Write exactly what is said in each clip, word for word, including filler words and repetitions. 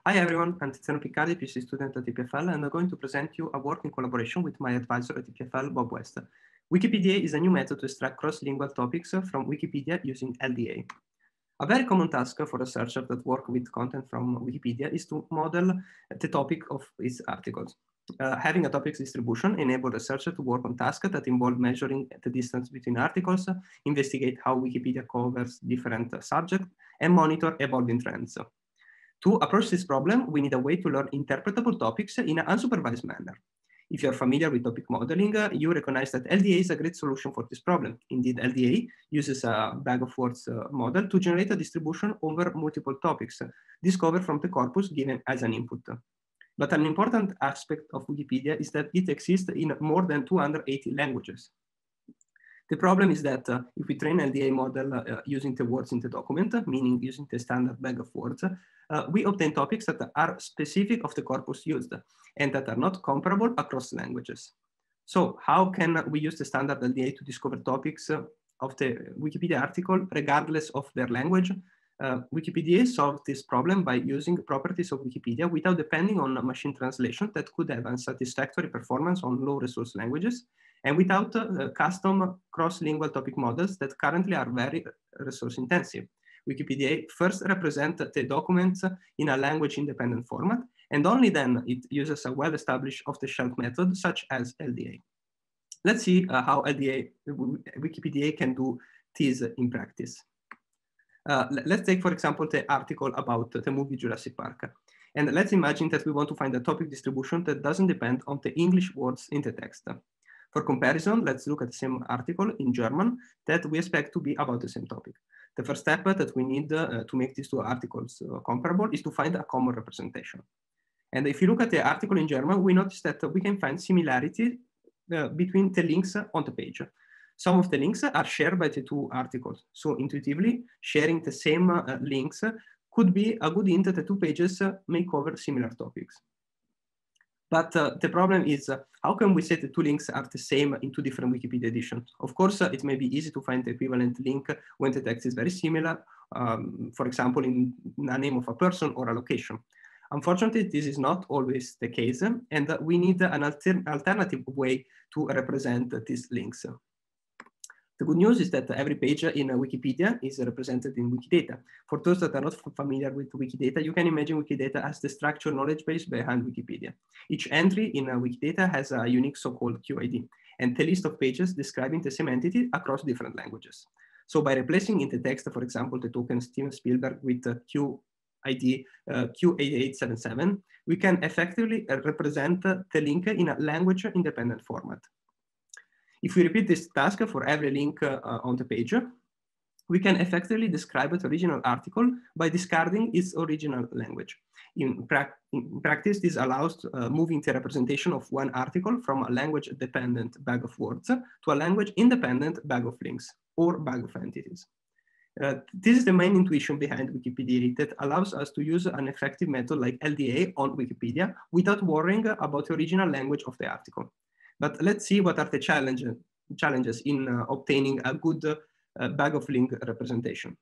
Hi everyone, I'm Tiziano Piccardi, PhD student at E P F L, and I'm going to present you a work in collaboration with my advisor at E P F L, Bob West. Wikipedia is a new method to extract cross-lingual topics from Wikipedia using L D A. A very common task for researchers that work with content from Wikipedia is to model the topic of its articles. Uh, having a topics distribution enables researchers to work on tasks that involve measuring the distance between articles, investigate how Wikipedia covers different uh, subjects, and monitor evolving trends. To approach this problem, we need a way to learn interpretable topics in an unsupervised manner. If you're familiar with topic modeling, uh, you recognize that L D A is a great solution for this problem. Indeed, L D A uses a bag of words uh, model to generate a distribution over multiple topics uh, discovered from the corpus given as an input. But an important aspect of Wikipedia is that it exists in more than two hundred eighty languages. The problem is that uh, if we train L D A model uh, using the words in the document, meaning using the standard bag of words, uh, we obtain topics that are specific of the corpus used and that are not comparable across languages. So how can we use the standard L D A to discover topics uh, of the Wikipedia article regardless of their language? Uh, Wikipedia solved this problem by using properties of Wikipedia without depending on machine translation that could have unsatisfactory performance on low resource languages, and without uh, custom cross-lingual topic models that currently are very resource intensive. Wikipedia first represents the documents in a language-independent format, and only then it uses a well-established off-the-shelf method such as L D A. Let's see uh, how L D A, Wikipedia can do this in practice. Uh, let's take, for example, the article about the movie Jurassic Park. And let's imagine that we want to find a topic distribution that doesn't depend on the English words in the text. For comparison, let's look at the same article in German that we expect to be about the same topic. The first step that we need uh, to make these two articles uh, comparable is to find a common representation. And if you look at the article in German, we notice that we can find similarity uh, between the links on the page. Some of the links are shared by the two articles. So intuitively, sharing the same uh, links could be a good hint that the two pages uh, may cover similar topics. But uh, the problem is, uh, how can we say the two links are the same in two different Wikipedia editions? Of course, uh, it may be easy to find the equivalent link when the text is very similar, um, for example, in a name of a person or a location. Unfortunately, this is not always the case, and uh, we need an alter alternative way to represent uh, these links. The good news is that every page in Wikipedia is represented in Wikidata. For those that are not familiar with Wikidata, you can imagine Wikidata as the structured knowledge base behind Wikipedia. Each entry in Wikidata has a unique so-called Q I D and the list of pages describing the same entity across different languages. So by replacing in the text, for example, the token Steven Spielberg with Q I D uh, Q eight eight seven seven, we can effectively represent the link in a language-independent format. If we repeat this task for every link uh, on the page, we can effectively describe the original article by discarding its original language. In, pra in practice, this allows uh, moving the representation of one article from a language-dependent bag of words to a language-independent bag of links or bag of entities. Uh, this is the main intuition behind Wikipedia that allows us to use an effective method like L D A on Wikipedia without worrying about the original language of the article. But let's see what are the challenge, challenges in uh, obtaining a good uh, bag of link representation.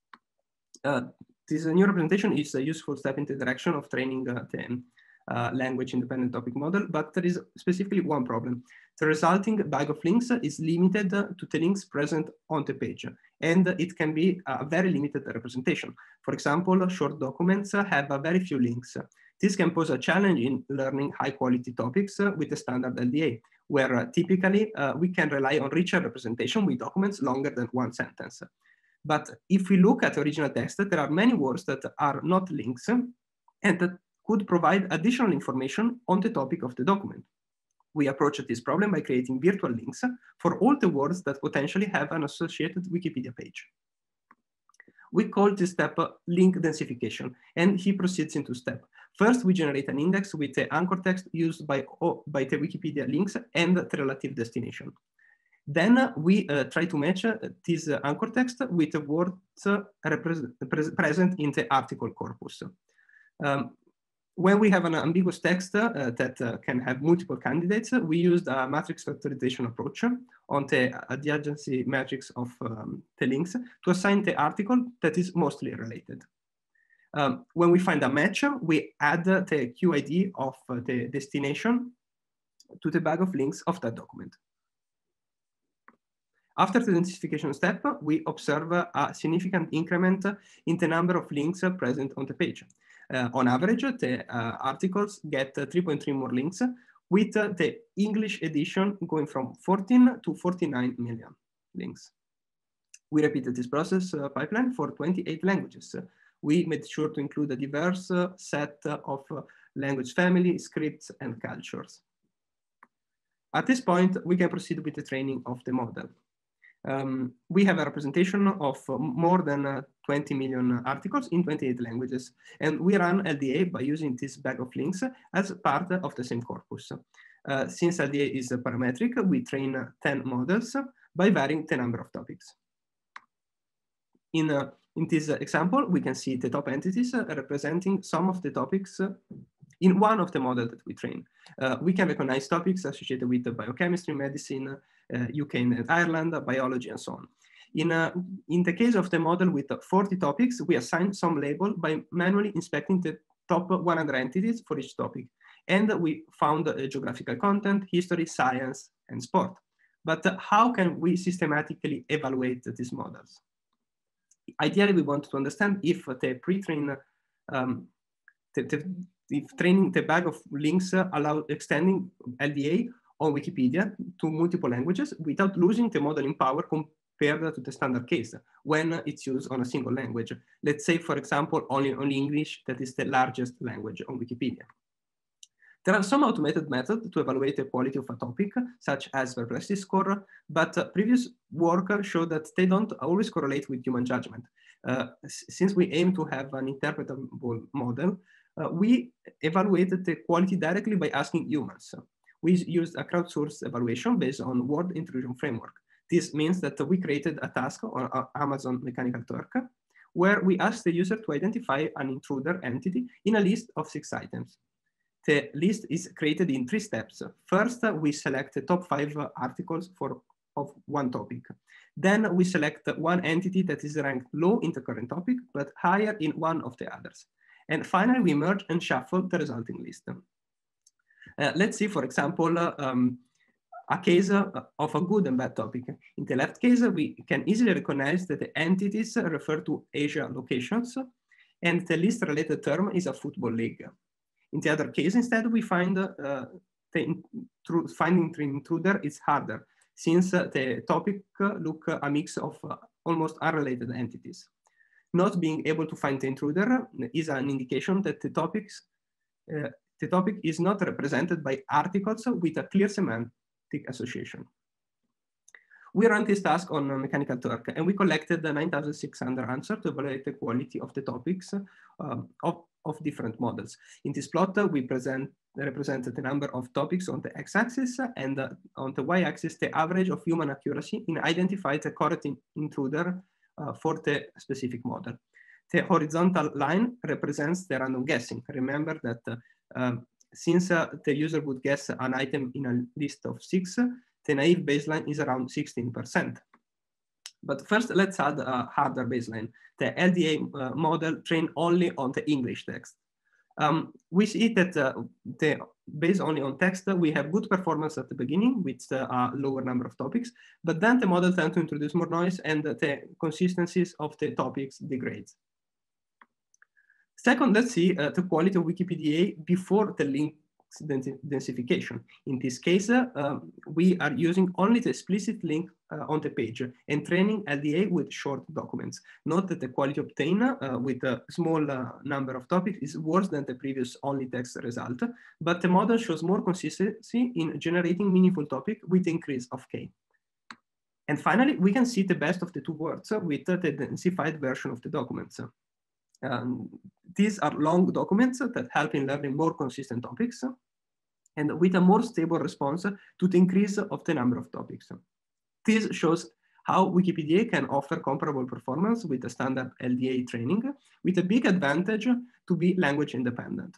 Uh, this new representation is a useful step in the direction of training uh, the uh, language independent topic model, but there is specifically one problem. The resulting bag of links is limited to the links present on the page, and it can be a very limited representation. For example, short documents have a very few links. This can pose a challenge in learning high quality topics uh, with the standard L D A, where uh, typically uh, we can rely on richer representation with documents longer than one sentence. But if we look at the original text, there are many words that are not links and that could provide additional information on the topic of the document. We approach this problem by creating virtual links for all the words that potentially have an associated Wikipedia page. We call this step uh, link densification, and he proceeds into step. First, we generate an index with the anchor text used by, oh, by the Wikipedia links and the relative destination. Then uh, we uh, try to match uh, this uh, anchor text with the words uh, present in the article corpus. Um, when we have an ambiguous text uh, that uh, can have multiple candidates, we used a matrix factorization approach on the adjacency matrix of um, the links to assign the article that is mostly related. Um, when we find a match, we add the Q I D of the destination to the bag of links of that document. After the identification step, we observe a significant increment in the number of links present on the page. Uh, on average, the uh, articles get three point three more links, with uh, the English edition going from fourteen to forty-nine million links. We repeated this process uh, pipeline for twenty-eight languages. We made sure to include a diverse uh, set of uh, language families, scripts, and cultures. At this point, we can proceed with the training of the model. Um, we have a representation of uh, more than uh, twenty million articles in twenty-eight languages, and we run L D A by using this bag of links as part of the same corpus. Uh, since L D A is parametric, we train uh, ten models by varying the number of topics. In, uh, in this uh, example, we can see the top entities uh, representing some of the topics uh, in one of the models that we train. Uh, we can recognize topics associated with uh, biochemistry, medicine, uh, U K and Ireland, uh, biology, and so on. In, uh, in the case of the model with uh, forty topics, we assign some label by manually inspecting the top one hundred entities for each topic. And we found uh, geographical content, history, science, and sport. But uh, how can we systematically evaluate these models? Ideally, we want to understand if the pre-trained, um, the, the, if training the bag of links uh, allow extending L D A on Wikipedia to multiple languages without losing the modeling power compared to the standard case when it's used on a single language. Let's say, for example, only, only English, that is the largest language on Wikipedia. There are some automated methods to evaluate the quality of a topic, such as perplexity score, but uh, previous work showed that they don't always correlate with human judgment. Uh, since we aim to have an interpretable model, uh, we evaluated the quality directly by asking humans. We used a crowdsourced evaluation based on word intrusion framework. This means that we created a task on Amazon Mechanical Turk, where we asked the user to identify an intruder entity in a list of six items. The list is created in three steps. First, we select the top five articles for, of one topic. Then we select one entity that is ranked low in the current topic, but higher in one of the others. And finally, we merge and shuffle the resulting list. Uh, let's see, for example, uh, um, a case uh, of a good and bad topic. In the left case, we can easily recognize that the entities refer to Asia locations, and the list related term is a football league. In the other case, instead, we find uh, the finding the intruder is harder, since uh, the topic uh, look uh, a mix of uh, almost unrelated entities. Not being able to find the intruder is an indication that the topics uh, the topic is not represented by articles with a clear semantic association. We ran this task on uh, Mechanical Turk, and we collected the nine thousand six hundred answers to evaluate the quality of the topics uh, of, of different models. In this plot, uh, we present represented the number of topics on the x-axis, and uh, on the y-axis, the average of human accuracy in identifying the correct in intruder uh, for the specific model. The horizontal line represents the random guessing. Remember that uh, uh, since uh, the user would guess an item in a list of six, the naive baseline is around sixteen percent. But first, let's add a harder baseline. The L D A uh, model trained only on the English text. Um, we see that uh, the, based only on text, we have good performance at the beginning with uh, a lower number of topics, but then the model tends to introduce more noise and the consistencies of the topics degrades. Second, let's see uh, the quality of Wikipedia before the link densification. In this case, uh, um, we are using only the explicit link uh, on the page and training L D A with short documents. Note that the quality obtained uh, with a small uh, number of topics is worse than the previous only text result, but the model shows more consistency in generating meaningful topic with increase of K. And finally, we can see the best of the two worlds with uh, the densified version of the documents. Um, these are long documents that help in learning more consistent topics and with a more stable response to the increase of the number of topics. This shows how Wikipedia can offer comparable performance with the standard L D A training, with a big advantage to be language independent.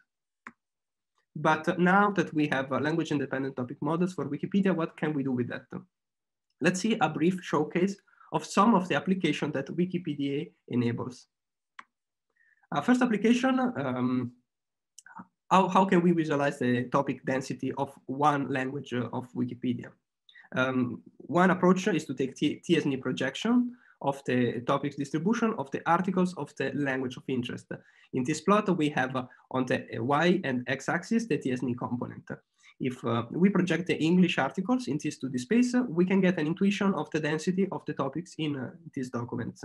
But now that we have language independent topic models for Wikipedia, what can we do with that? Let's see a brief showcase of some of the applications that Wikipedia enables. Uh, first application, um, how, how can we visualize the topic density of one language uh, of Wikipedia? Um, one approach is to take T S N E projection of the topics distribution of the articles of the language of interest. In this plot, we have uh, on the Y and X axis the T S N E component. If uh, we project the English articles in this two D space, uh, we can get an intuition of the density of the topics in uh, these documents.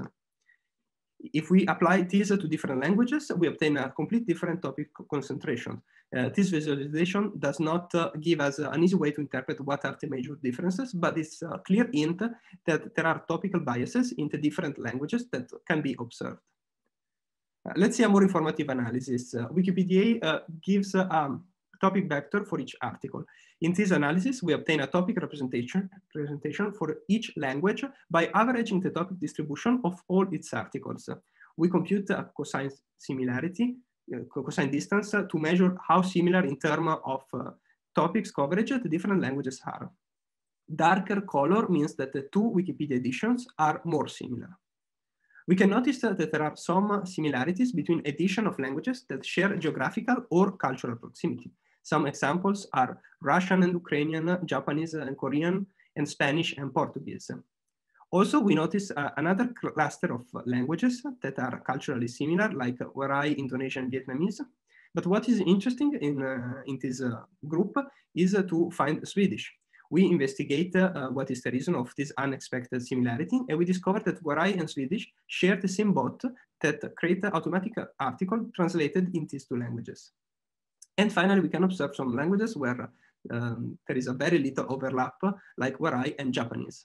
If we apply this to different languages, we obtain a complete different topic concentration. Uh, this visualization does not uh, give us uh, an easy way to interpret what are the major differences, but it's a clear hint that there are topical biases in the different languages that can be observed. Uh, let's see a more informative analysis. Uh, Wikipedia uh, gives uh, um, topic vector for each article. In this analysis, we obtain a topic representation, representation for each language by averaging the topic distribution of all its articles. We compute a cosine similarity, uh, cosine distance uh, to measure how similar in terms of uh, topics coverage the different languages are. Darker color means that the two Wikipedia editions are more similar. We can notice that there are some similarities between editions of languages that share geographical or cultural proximity. Some examples are Russian and Ukrainian, Japanese and Korean, and Spanish and Portuguese. Also, we notice uh, another cluster of languages that are culturally similar, like Waray, Indonesian, and Vietnamese. But what is interesting in, uh, in this uh, group is uh, to find Swedish. We investigate uh, what is the reason of this unexpected similarity, and we discovered that Waray and Swedish share the same bot that create an automatic article translated in these two languages. And finally, we can observe some languages where um, there is a very little overlap, like Waray and Japanese.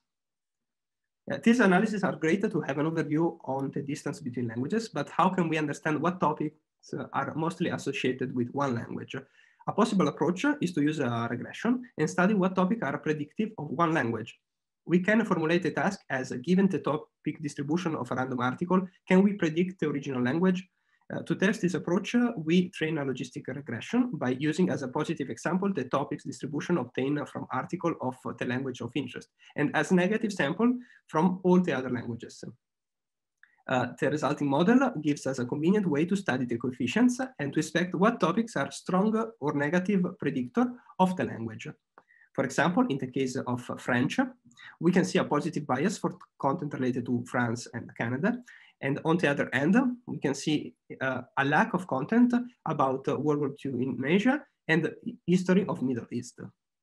Uh, these analyses are great to have an overview on the distance between languages, but how can we understand what topics uh, are mostly associated with one language? A possible approach is to use a regression and study what topics are predictive of one language. We can formulate a task as, given the topic distribution of a random article, can we predict the original language? Uh, to test this approach, uh, we train a logistic regression by using as a positive example the topics distribution obtained from article of uh, the language of interest, and as a negative sample from all the other languages. Uh, the resulting model gives us a convenient way to study the coefficients and to expect what topics are strong or negative predictor of the language. For example, in the case of French, we can see a positive bias for content related to France and Canada. And on the other end, we can see uh, a lack of content about uh, World War Two in Asia and the history of Middle East.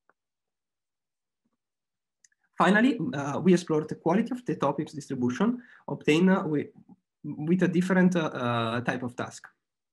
Finally, uh, we explored the quality of the topics distribution obtained uh, with, with a different uh, type of task.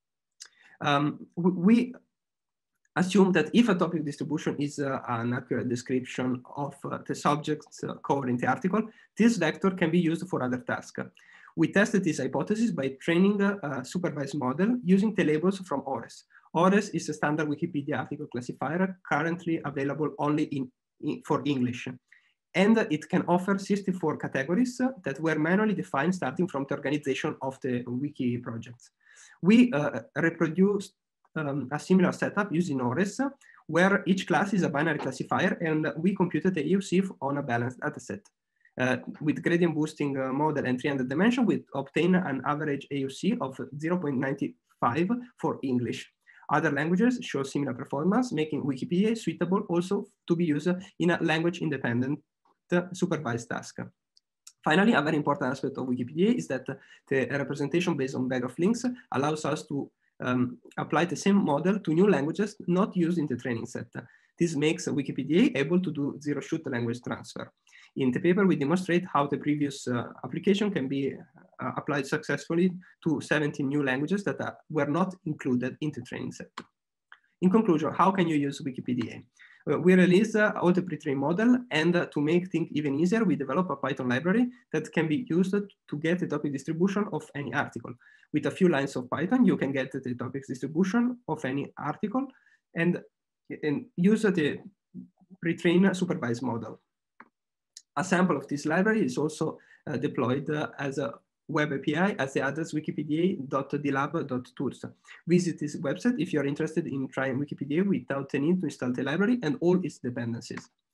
Um, we, we assume that if a topic distribution is uh, an accurate description of uh, the subjects uh, covered in the article, this vector can be used for other tasks. We tested this hypothesis by training a, a supervised model using the labels from ORES. ORES is a standard Wikipedia article classifier currently available only in, in, for English. And it can offer sixty-four categories that were manually defined starting from the organization of the wiki projects. We uh, reproduced um, a similar setup using ORES, where each class is a binary classifier, and we computed the A U C on a balanced dataset. Uh, with gradient boosting uh, model and three hundred dimension, we obtain an average A U C of zero point nine five for English. Other languages show similar performance, making Wikipedia suitable also to be used in a language-independent supervised task. Finally, a very important aspect of Wikipedia is that the representation based on bag of links allows us to um, apply the same model to new languages not used in the training set. This makes Wikipedia able to do zero-shoot language transfer. In the paper, we demonstrate how the previous uh, application can be uh, applied successfully to seventeen new languages that uh, were not included in the training set. In conclusion, how can you use Wikipedia? Uh, we released uh, auto pre-trained model, and uh, to make things even easier, we develop a Python library that can be used to get the topic distribution of any article. With a few lines of Python, you can get the topics distribution of any article and, and use the pre-trained supervised model. A sample of this library is also uh, deployed uh, as a web A P I as the address wikipedia dot d lab dot tools. Visit this website if you're interested in trying Wikipedia without the need to install the library and all its dependencies.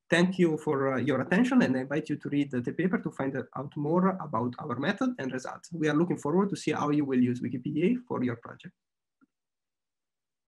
Thank you for uh, your attention, and I invite you to read the paper to find out more about our method and results. We are looking forward to see how you will use Wikipedia for your project.